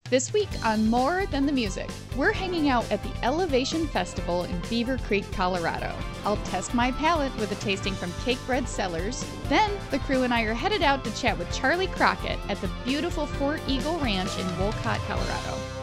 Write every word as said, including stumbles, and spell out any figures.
This week on More Than the Music, we're hanging out at the Elevation Festival in Beaver Creek, Colorado. I'll test my palate with a tasting from Cakebread Cellars. Then, the crew and I are headed out to chat with Charley Crockett at the beautiful Fort Eagle Ranch in Wolcott, Colorado.